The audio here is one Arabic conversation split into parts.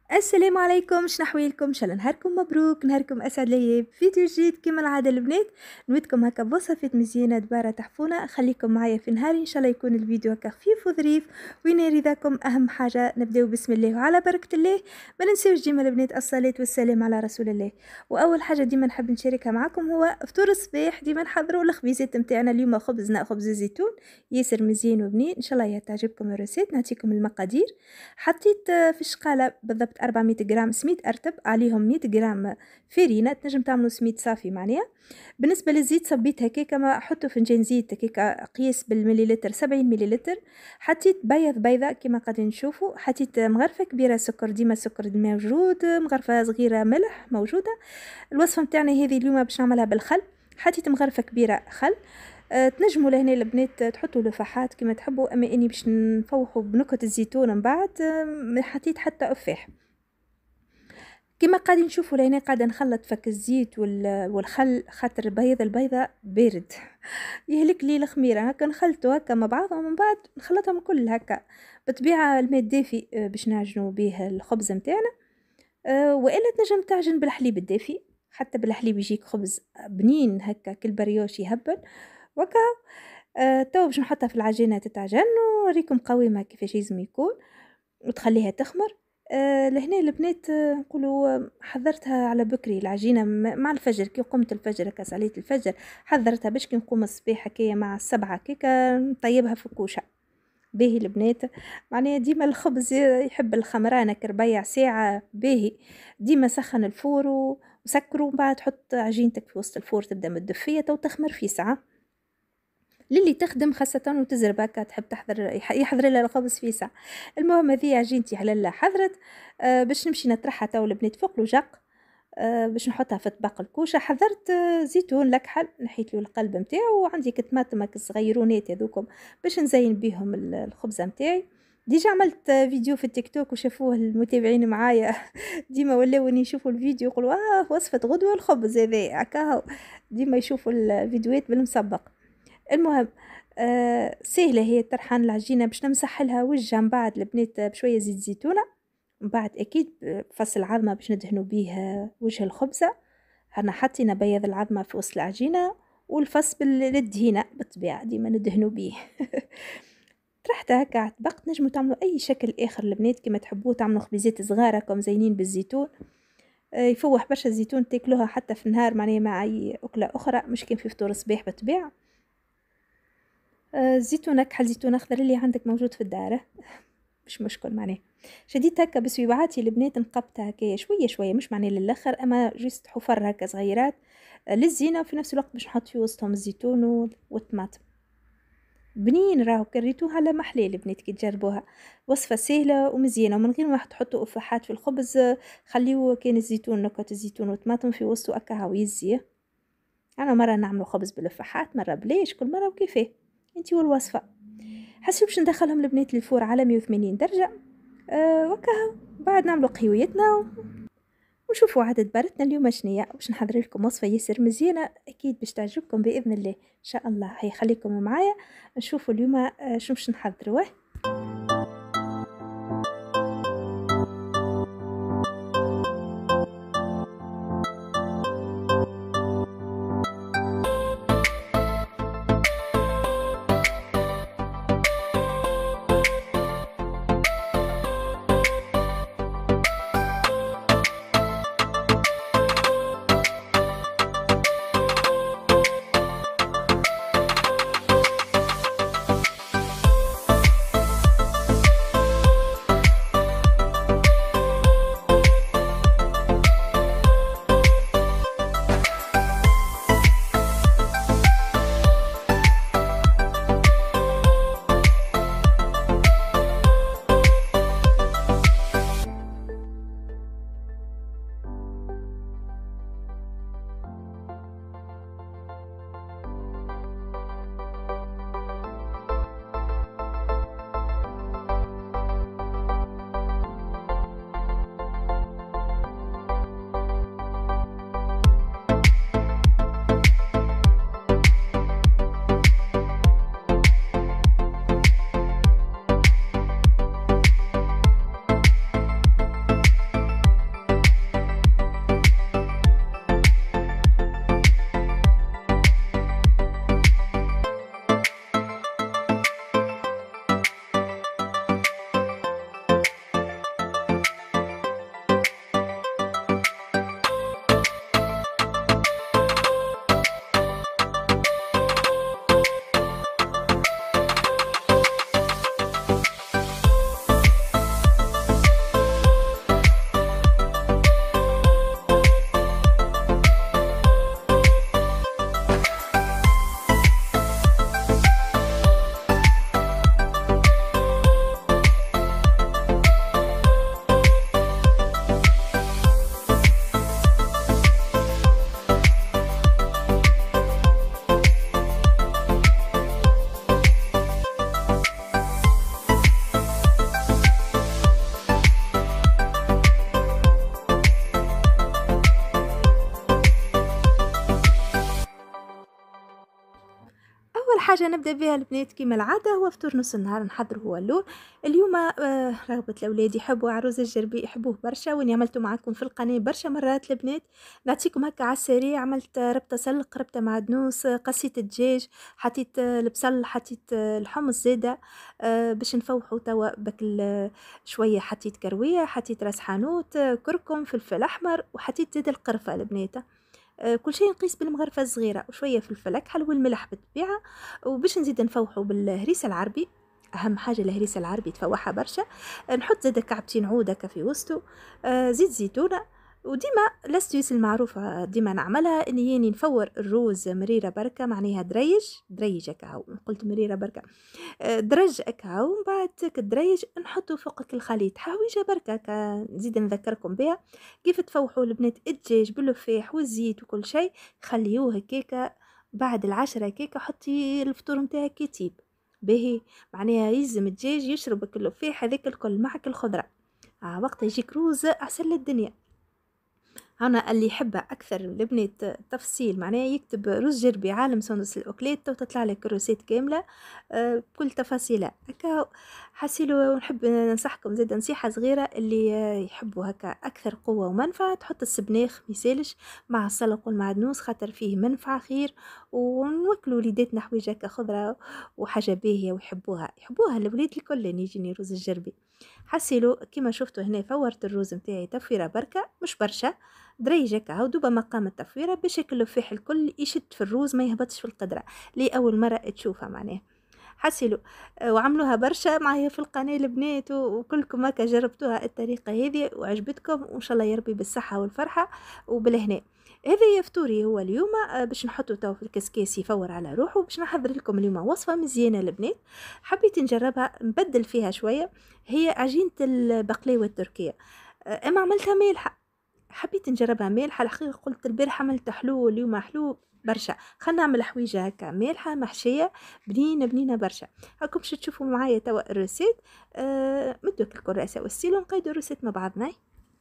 السلام عليكم، شنحويلكم؟ شاء الله نهاركم مبروك، نهاركم اسعد ليا. فيديو جديد كما العاده البنات، نودكم هكا بوصفات مزيانه دباره تحفونه. خليكم معايا في نهاري ان شاء الله يكون الفيديو هكا خفيف وظريف وينال رضاكم. اهم حاجه نبداو بسم الله وعلى بركه الله. ما ننساوش ديما البنات الصلاه والسلام على رسول الله. واول حاجه ديما نحب نشاركها معكم هو فطور الصباح. ديما نحضروا الخبيزات نتاعنا. اليوم خبزنا خبز الزيتون ياسر مزيان وبنين، ان شاء الله تعجبكم الريسيت. نعطيكم المقادير. حطيت في الشقاله بالضبط 400 غرام سميد ارتب، عليهم 100 غرام فرينه، تنجم تعملوا سميد صافي معناها. بالنسبه للزيت صبيت هكاك، ما احطوا فنجان زيت هكاك قياس بالمليلتر 70 مليلتر. حطيت بيضه كما قاعدين نشوفوا. حطيت مغرفه كبيره سكر، ديما السكر موجود، مغرفه صغيره ملح موجوده. الوصفه نتاعنا هذه اليوم باش نعملها بالخل. حطيت مغرفه كبيره خل. تنجموا لهنا البنات تحطوا لفاحات كما تحبوا، اما اني باش نفوحوا بنكهه الزيتون من بعد حطيت حتى افاح. كما قاعدين نشوفوا لهنا قاعده نخلط فك الزيت والخل، خاطر البيضه بارد يهلك لي الخميره. هكا نخلطوا هكا مع بعضهم، ومن بعد نخلطهم كل هكا. بالطبيعه الماء الدافي باش نعجنوا به الخبز نتاعنا، والا تنجم تعجن بالحليب الدافي. حتى بالحليب يجيك خبز بنين هكا كالبريوش يهبل وكا. توا باش نحطها في العجينه تتعجن، ونوريكم قوامها كيفاش لازم يكون وتخليها تخمر. لهنا البنات نقولوا حضرتها على بكري العجينه مع الفجر. كي قمت الفجر هكا صليت الفجر حضرتها باش كي نقوم الصباح هكايا مع 7 كيكه نطيبها في كوشه. باهي البنات، معناها ديما الخبز يحب الخمرانه كربيع ساعه باهي. ديما سخن الفور وسكروا، ومن بعد حط عجينتك في وسط الفور تبدا متدفيه تو تخمر في ساعه. للي تخدم خاصة وتزرب هكا تحب يحضر لها الخبز في ساعة. المهم هذه عجينتي على حضرت. باش نمشي نطرحها تو البنات فوق الوجق. باش نحطها في طبق الكوشه. حضرت زيتون لكحل نحيت له القلب نتاعو، وعندي طماطم صغيرونات هذوكم باش نزين بيهم الخبزه نتاعي. ديجا عملت فيديو في التيك توك وشافوه المتابعين معايا ديما ولاو يشوفوا الفيديو يقولوا وصفه غدوه الخبز هذا هكا. ديما يشوفوا الفيديوهات بالمسبق. المهم سهله هي طرحان العجينه. باش نمسح لها وجهها من بعد البنات بشويه زيت زيتونه، من بعد اكيد فص العظمه باش ندهنوا بيه وجه الخبزه. انا حطينا بياض العظمه في وسط العجينه، والفص للدهينه بالطبيعه ديما ندهنوا بيه طرحت هكا على طبق. نجموا تعملوا اي شكل اخر البنات كما تحبوا. تعملوا خبيزات صغار كم زينين بالزيتون. يفوح برشا الزيتون، تاكلوها حتى في النهار معناها مع اي اكله اخرى، مش كان في فطور الصباح بالطبيعه. الزيتون كحل زيتون اخضر اللي عندك موجود في الدار مش مشكل معناه. شديت هكا بسويبعاتي البنات نقبتها هكايا شويه شويه، مش معناه للاخر، اما جست حفر هكا صغيرات للزينه، وفي نفس الوقت باش نحط في وسطهم الزيتون والطماطم. بنين راهو كريتوها على محلى البنات كي تجربوها. وصفه سهله ومزيانه ومن غير ما تحطوا افاحات في الخبز. خليوه كان الزيتون نكهه الزيتون والطماطم في وسطه هكا هاو يزيه. انا مره نعملوا خبز بالافاحات، مره بليش، كل مره وكيفاه انتي والوصفه. حسيت باش ندخلهم البنات للفور على 180 درجه. وكا بعد نعملوا قهويتنا ونشوفوا عدد بارتنا اليوم شنية. باش نحضر لكم وصفه ياسر مزيانه اكيد باش تعجبكم باذن الله ان شاء الله. هي خليكم معايا نشوفوا اليوم شنو باش نحضروه. حاجه نبدا بها البنات كيما العاده هو فطور نص النهار نحضر هو اللون. اليوم رغبه الاولاد يحبوا عروس الجربي يحبوه برشا، واني عملته معاكم في القناه برشا مرات البنات. نعطيكم هكا على السريع. عملت ربطه سلق، ربطه معدنوس، قصيت الدجاج، حطيت البصل، حطيت الحمص زاده باش نفوحوا توا بكل شويه. حطيت كرويه، حطيت راس حانوت، كركم، فلفل احمر، وحطيت زيت القرفه البنات. كل شيء نقيس بالمغرفة الصغيرة وشوية فلفل أكحل والملح بالطبيعة. وباش نزيد نفوحه بالهريسة العربي، أهم حاجة الهريسة العربي تفوحها برشا. نحط زيد كعبتين عود هكا في وسطه، زيت زيتونة. وديما الاستويس المعروفة ديما نعملها اني ياني نفور الروز مريرة بركة، معناها دريج هكا. هو قلت مريرة بركة، درج هكا. ومن بعد الدريج نحطو فوق الخليط حاويجة بركة هكا. نزيد نذكركم بها كيف تفوحوا البنات الدجاج باللفاح والزيت وكل شيء. خليوه هكاكا بعد 10 هكاكا. حطي الفطور نتاعك يطيب باهي، معناها يلزم الدجاج يشرب اللفاح هذاك الكل معك الخضرة. وقتها يجيك روز عسل الدنيا. أنا اللي يحبها أكثر البنات تفصيل معناها يكتب رز جربي عالم سندس الأوكليت وتطلع لك الروسيت كاملة بكل تفاصيلها هكا. حسيلو نحب ننصحكم زيد نصيحة صغيرة اللي يحبوا هكا أكثر قوة ومنفعة، تحط السبناخ ميسالش مع السلق والمعدنوس خاطر فيه منفعة خير. ونوكلوا وليداتنا حويجة هكا خضرة وحاجة باهية ويحبوها الوليد الكل يجيني روز الجربي. حسيلو كما شفتوا هنا فورت الروز متاعي تفويرة بركة مش برشا، دريجك هاو دوبا مقام التفويرة باش اللفاح الكل يشد في الروز ما يهبطش في القدرة لأول مرة تشوفها معناها. حسيلو وعملوها برشا معايا في القناة البنات وكلكم هكا جربتوها الطريقة هذه وعجبتكم، وإن شاء الله يا ربي بالصحة والفرحة وبالهناء. هذا يفطوري هو اليوم باش نحطه تو في الكسكاس يفور على روحه. باش نحضر لكم اليوم وصفة مزيانة البنات حبيت نجربها نبدل فيها شوية. هي عجينة البقلاوة التركية، اما عملتها مالحة. حبيت نجربها مالحة الحقيقة. قلت البارحة عملت حلو اليوم حلو برشا، خلنا نعمل حويجة هكا مالحة محشية بنينة برشا. هاكم باش تشوفوا معايا توا الروسيت. مدوا الكراسة والستيلو نقيدوا الروسيت مع بعضنا.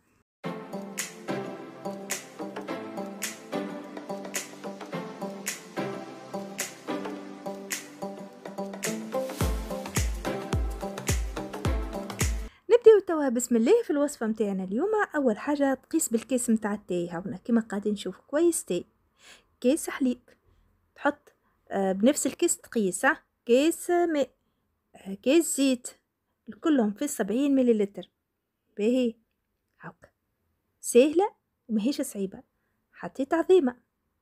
نبداو توا بسم الله في الوصفة متاعنا اليوم. أول حاجة تقيس بالكيس متاع التاي هاونا كما قاعدين نشوفوا كويس. تاي كيس حليب تحط بنفس الكيس تقيس كيس ماء، كيس زيت، كلهم في 70 مليلتر. باهي هاكا سهلة وماهيش صعيبة. حطيت عظيمة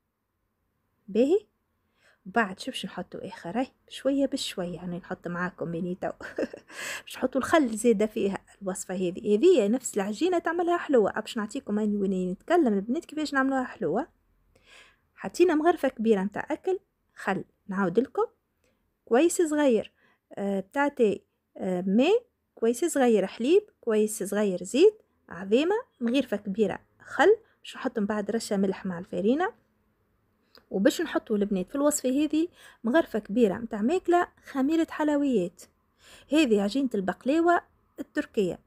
باهي. بعد شو باش نحطو اخر بشوية بشوية يعني نحط معاكم بيني تو باش نحطو الخل زيادة فيها. الوصفة هذه نفس العجينة تعملها حلوة. باش نعطيكم اني وين نتكلم البنات كيفاش نعملوها حلوة. حطينا مغرفة كبيرة متاع اكل خل، نعاود لكم كويس صغير بتاع تاي، ماء كويس صغير، حليب كويس صغير، زيت، عظيمة، مغرفة كبيرة خل. باش نحط من بعد رشة ملح مع الفارينة. وباش نحطوا البنات في الوصفة هذه مغرفة كبيرة متاع ماكلة خميرة حلويات. هذه عجينة البقلاوة التركية.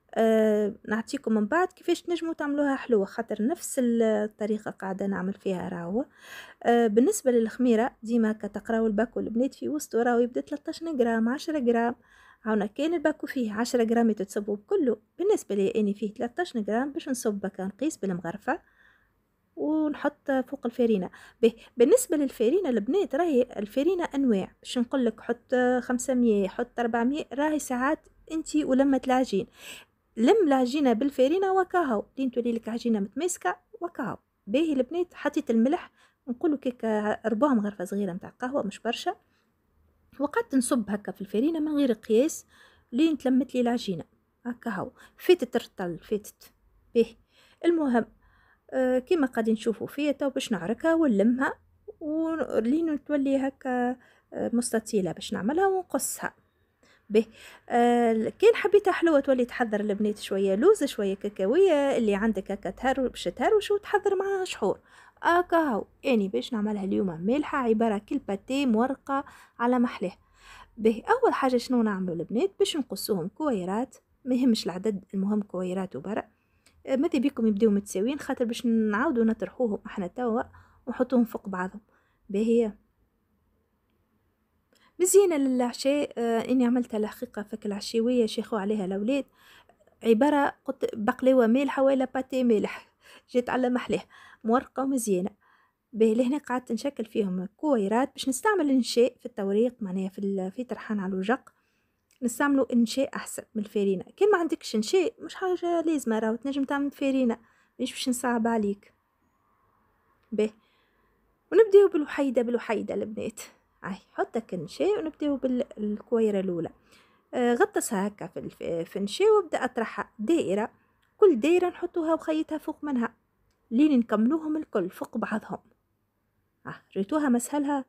نعطيكم من بعد كيفاش تنجموا تعملوها حلوة خاطر نفس الطريقة قاعدة نعمل فيها راهو. بالنسبة للخميرة ديما كتقراو الباكو البنات في وسطو راهو يبدا 13 جرام 10 جرام. هاونا كان الباكو فيه 10 جرام تتصبوا بكله. بالنسبة لي اني فيه 13 جرام باش نصب بكا نقيس بالمغرفة ونحط فوق الفارينة. بالنسبة للفارينة البنات راهي الفارينة انواع. باش نقول لك حط 500 حط 400 راهي ساعات انتي ولمة العجين. لم العجينة بالفارينة وكاهو لين تولي لك عجينة متماسكة وكاهو. باهي البنات حطيت الملح نقولوا كيكا 4 مغرفة صغيرة متاع قهوة مش برشا. وقعدت نصب هكا في الفارينة من غير قياس لين تلمت لي العجينة هكا. هو فاتت الرطل فاتت باهي. المهم كما قاعدين نشوفوا فيها تو باش نعركها ونلمها ولين تولي هكا مستطيلة باش نعملها ونقصها به. كان حبيتها حلوة تولي تحضر البنات شوية لوز شوية كاكاوية اللي عندك هكا تهر باش تهروش وتحضر معاها شحور هاو. اني باش نعملها اليوم مالحة عبارة كل باتيه مورقة على محلاه به. اول حاجة شنو نعملوا البنات باش نقصوهم كويرات، ما يهمش العدد المهم كويرات وبرا. ماذا بيكم يبداو متساويين خاطر باش نعاودوا نطرحوهم احنا توا ونحطوهم فوق بعضهم. باهي مزيانة للعشاء. إني عملتها الحقيقة فك العشوية شيخوا عليها الأولاد. عبارة قلت بقلاوة مالحة ولا باتيه مالح، جيت على محلاه مورقة ومزيانة. باهي لهنا قعدت نشكل فيهم كويرات باش نستعمل النشاء في التوريق، معناها في طرحان على الوجق نستعملوا النشاء أحسن من الفارينة. كان ما عندكش نشاء مش حاجة لازمة، راهو تنجم تعمل فارينة، مش باش نصعب عليك. باهي ونبداو بالوحيدة البنات. حطك النشاء ونبداو بالكويرة الأولى. غطسها هكا في النشاء وابدا اطرحها دائرة، كل دائرة نحطوها وخيتها فوق منها لين نكملوهم الكل فوق بعضهم. ريتوها مسهلها.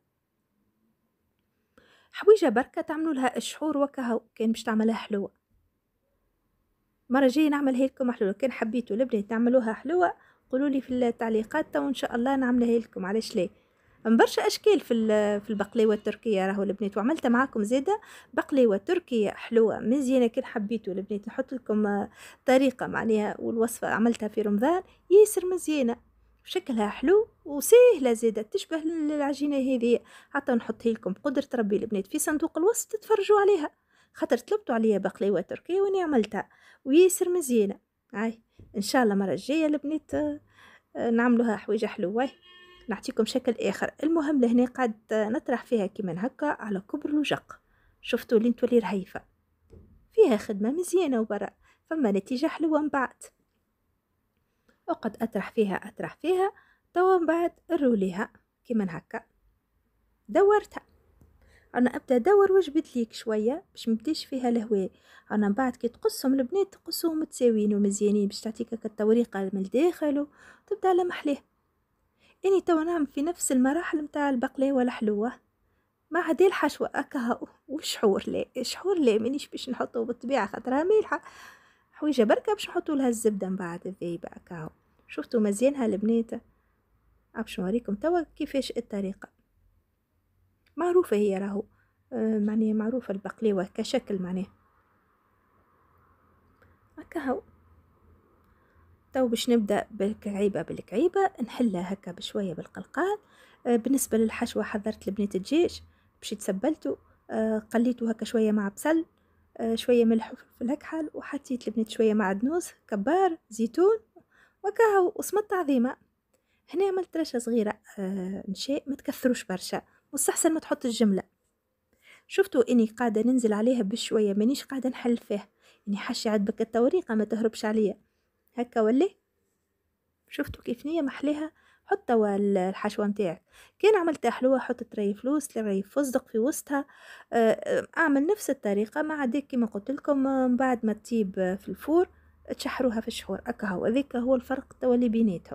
حويجة بركة تعملوا لها الشحور وكهو، كان باش تعملها حلوة. مرة جاية نعملها لكم حلوة، كان حبيتوا البنات تعملوها حلوة قولوا لي في التعليقات وان شاء الله نعملها لكم. علاش ليه؟ برشا اشكال في البقلاوه التركيه راهو البنات، وعملتها معاكم زاده بقلاوه تركيه حلوه مزيانه. كان حبيتوا البنات نحط لكم طريقه معناها والوصفه عملتها في رمضان ياسر مزيانه، شكلها حلو وسهله زاده تشبه العجينه هذه. حتى نحطها لكم بقدره ربي البنات في صندوق الوصف تتفرجوا عليها، خاطر طلبتوا عليا بقلاوه تركيه وانا عملتها وياسر مزيانه. ان شاء الله المره الجايه البنات نعملوها حويجه حلوه. نعطيكم شكل اخر. المهم لهنا قاعد نطرح فيها كيما هكا على كبر الوجق، شفتوا لين تولي رهيفه، فيها خدمه مزيانه وبرا فما نتيجه حلوه من بعد. وقد اطرح فيها توا من بعد نروليها كيما هكا دورتها. انا ابدا ادور وجبت ليك شويه باش مبديش فيها الهواء. انا بعد كي تقصهم البنات تقصهم متساويين ومزيانين باش تعطيك التوريقه من الداخل وتبدا على محلاه. اني توا نعمل في نفس المراحل متاع البقلاوه الحلوه ما عدا الحشوه اكا والشحور. لا شحور لا مانيش باش نحطه بالطبيعه خاطرها مالحه، حويجه بركه باش نحطوا لها الزبده من بعد الذايبه اكا. شفتوا مزيانها البنات؟ باش نوريكم توا كيفاش الطريقه معروفه هي راهو. معناها معروفه البقلاوه كشكل معناها هكا. تو باش نبدا بالكعيبه نحلها هكا بشويه بالقلقال. بالنسبه للحشوه حضرت البنات الدجاج باش يتسبلتوا. قليته هكا شويه مع بصل، شويه ملح وفلفل اكحل، وحطيت البنات شويه معدنوس كبار زيتون وكهو وسمط عظيمه. هنا عملت رشه صغيره نشاء ما تكثروش برشا، مستحسن ما تحط الجمله. شفتوا اني قاعده ننزل عليها بشويه مانيش قاعده نحل فيها، اني حشي عدبك التوريقه ما تهربش عليا هكا ولا. شفتوا كيف نية محليها؟ حط الحشوة متاعك كان عملتها حلوة حط رغيف لوز رغيف فستق في وسطها. اعمل نفس الطريقة مع ديك كما قلت لكم. بعد ما تطيب في الفور تشحروها في الشحور اكا هو هذيك هو الفرق تولي بيناتهم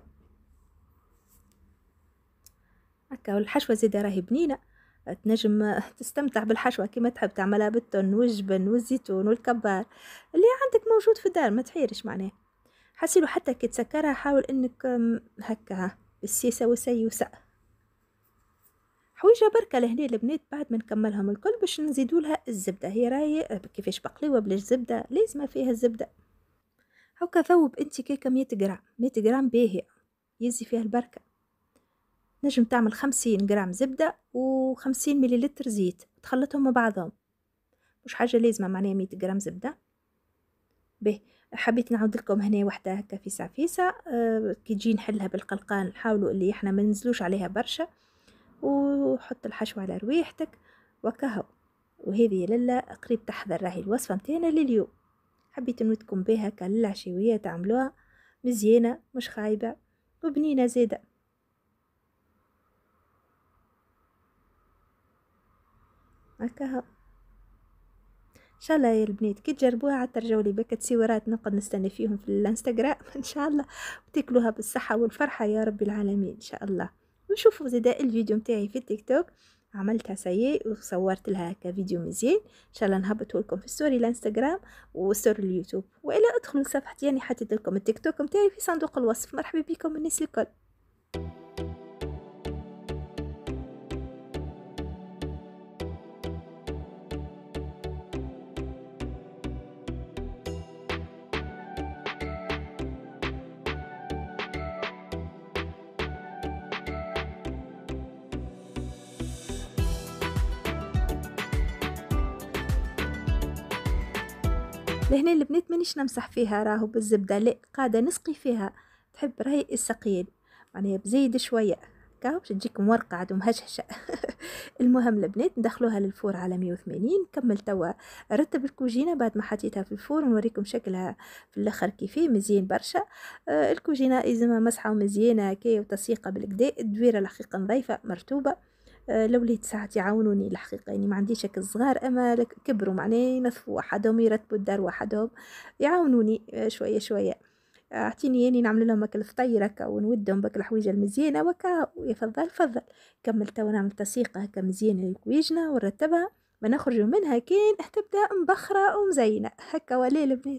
اكا. والحشوة زيادة راهي بنينة، تنجم تستمتع بالحشوة كما تحب تعملها بالتون والجبن والزيتون والكبار اللي عندك موجود في الدار ما تحيرش معناه. حسيلو حتى كي تسكرها حاول انك هكا بالسيسه وسيوسه. حويجه بركه لهنا البنات بعد ما نكملهم الكل باش نزيدوا لها الزبده. هي راهي كيفاش بقليوه بلا زبده لازم فيها الزبده. هكا ذوب انت كيكه 100 غرام 100 غرام باهيه يزي فيها البركه. نجم تعمل 50 غرام زبده و50 مليلتر زيت تخلطهم مع بعضهم، مش حاجه لازمه معناها 100 غرام زبده. به حبيت نعاود لكم هنا وحده هكا في سعفيسه. كي تجي نحلها بالقلقان نحاولوا اللي احنا ما ننزلوش عليها برشا، وحط الحشوه على روايحتك وكهو. وهذه للا قريب تحضر راهي الوصفه نتاعنا لليوم. حبيت نودكم بها هكا للعشويه تعملوها مزيانه مش خايبه وبنينه زاده. هكا ان شاء الله يا البنات كي تجربوها عاد ترجعوا لي بك تصورات نقعد نستنى فيهم في الانستغرام ان شاء الله، وتاكلوها بالصحه والفرحه يا رب العالمين ان شاء الله. وشوفوا زيدا الفيديو متاعي في التيك توك عملتها سيء وصورت لها كفيديو مزيان ان شاء الله نهبطه لكم في ستوري الانستغرام وستوري اليوتيوب، والا ادخلوا لصفحتي يعني حطيت لكم التيك توك متاعي في صندوق الوصف. مرحبا بكم الناس الكل. لهنا البنات مانيش نمسح فيها راهو بالزبدة، لا قاعدة نسقي فيها، تحب راهي السقيين معناها بزيد شوية كاو باش تجيك مورقة ومهشهشة. المهم البنات ندخلوها للفور على 180. كمل توا رتب الكوجينة بعد ما حطيتها في الفور، ونوريكم شكلها في الاخر كيفاه مزيان برشا. الكوجينة لازمها مسحة ومزيانة هكايا وتسيقة بالكدا، الدويرة الحقيقة نظيفة مرتوبة. لوليت ساعات يعاونوني الحقيقة، يعني ما عنديش هكا الصغار اما كبروا معناه ينظفوا وحدهم، يرتبوا الدار وحدهم، يعاونوني شوية شوية. اعطيني يعني نعمل لهم هكا الفطير هكا ونودهم بك الحويجه المزيانه وكا يفضل فضل. كمل توا نعمل تسيقه هكا مزيانه للكويجنه ونرتبها، ما نخرجوا منها كين تبدا مبخره ومزينه هكا وليل البنات.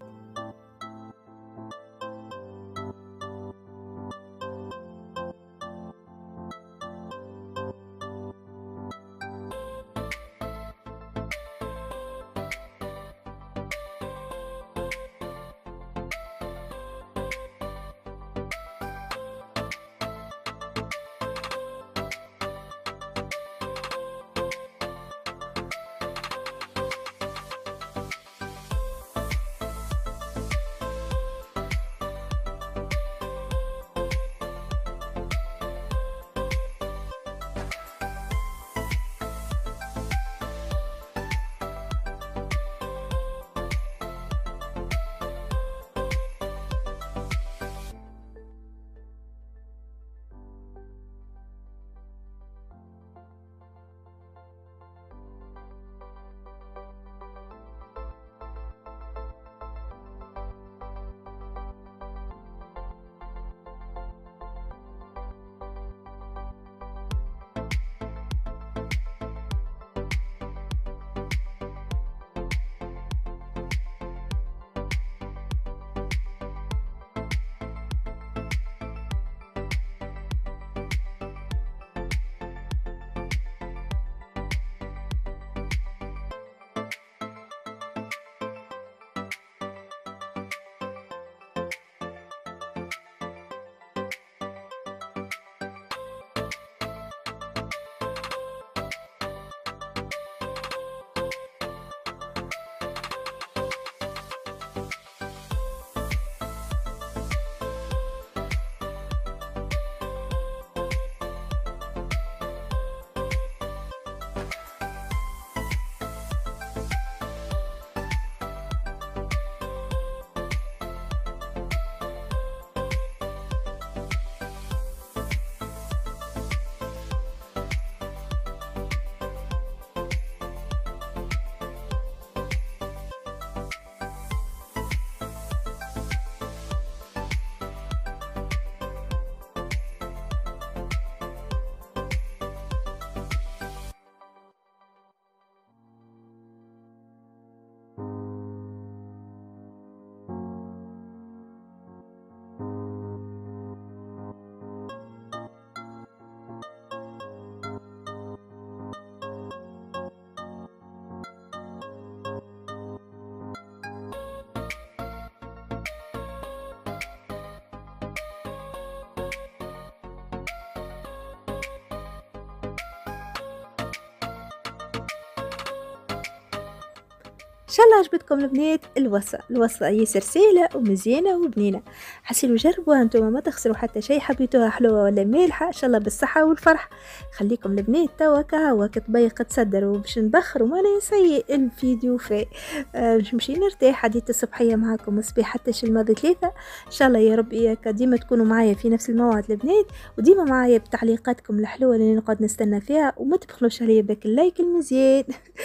ان شاء الله عجبتكم البنات الوصفه ياسر سهله ومزيانه وبنينه. حسيلوا جربوها انتم ما تخسروا حتى شيء. حبيتوها حلوه ولا مالحه ان شاء الله بالصحه والفرح. خليكم البنات توا كهوا كتبيق تصدروا باش نبخروا ما سيء الفيديو في باش نمشي نرتاح. حديث الصبحيه معكم الصباح حتى الماضي 3 ان شاء الله. يا رب اياك ديما تكونوا معايا في نفس الموعد البنات، وديما معايا بتعليقاتكم الحلوه اللي نقعد نستنى فيها، وما تبخلوش عليا بك اللايك المزيان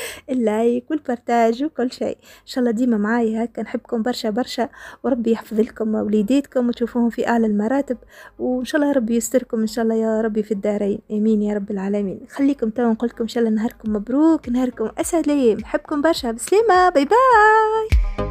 اللايك والبارتاج وكل شيء. ان شاء الله ديما معايا هكا، نحبكم برشا برشا، وربي يحفظ لكم وليداتكم وتشوفوهم في اعلى المراتب، وان شاء الله ربي يستركم ان شاء الله يا ربي في الدارين، امين يا رب العالمين. خليكم توا نقول لكم ان شاء الله نهاركم مبروك، نهاركم اسعد الايام، نحبكم برشا، بسلامه، باي باي.